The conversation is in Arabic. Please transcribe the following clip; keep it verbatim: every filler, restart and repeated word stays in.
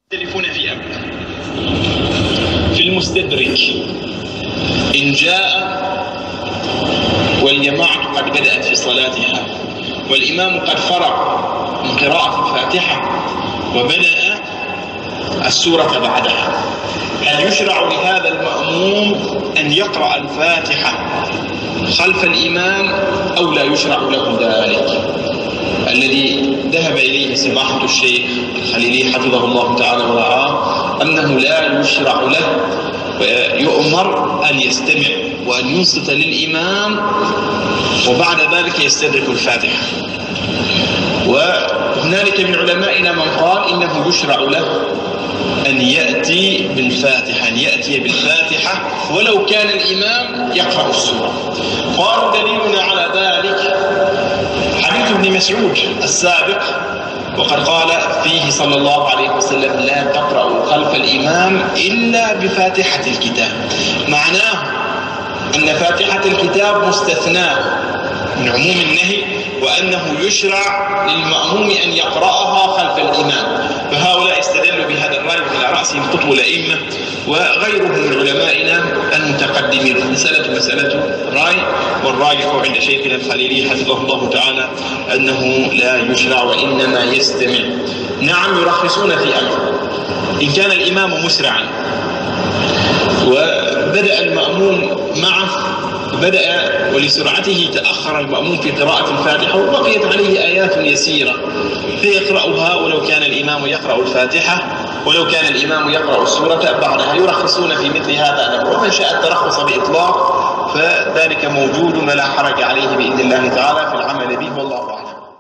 يختلفون في أمر في المستدرك إن جاء والجماعة قد بدأت في صلاتها والإمام قد فرغ من قراءة الفاتحة وبدأ السورة بعدها، هل يشرع لهذا المأموم أن يقرأ الفاتحة خلف الإمام أو لا يشرع له ذلك؟ الذي ذهب إليه سماحة الشيخ الخليلي حفظه الله تعالى ورعاه أنه لا يشرع له ويؤمر أن يستمع وأن ينصت للإمام وبعد ذلك يستدرك الفاتحة. وهنالك من علمائنا من قال إنه يشرع له أن يأتي بالفاتحة أن يأتي بالفاتحة ولو كان الإمام يقرأ السورة. قالوا دليلنا على ذلك حديث ابن مسعود السابق، وقد قال فيه صلى الله عليه وسلم: لا تقرأوا خلف الإمام إلا بفاتحة الكتاب. معناه أن فاتحة الكتاب مستثناة من عموم النهي، وأنه يشرع للمأموم أن يقرأها خلف الإمام. فهؤلاء استدلوا بهذا الرأي على رأسهم قطب الأئمة وغيرهم من علمائنا المتقدمين. المسألة مسألة رأي، والراجح عند شيخنا الخليلي حفظه الله تعالى أنه لا يشرع وإنما يستمع. نعم، يرخصون في أمر إن كان الإمام مسرعا وبدأ المأموم معه بدأ ولسرعته تأخر المأموم في قراءة الفاتحة وبقيت عليه آيات يسيرة فيقرأها ولو كان الإمام يقرأ الفاتحة ولو كان الإمام يقرأ السورة بعدها. يرخصون في مثل هذا الأمر، ومن شاء الترخص بإطلاق فذلك موجود ولا حرج عليه بإذن الله تعالى في العمل به، والله أعلم.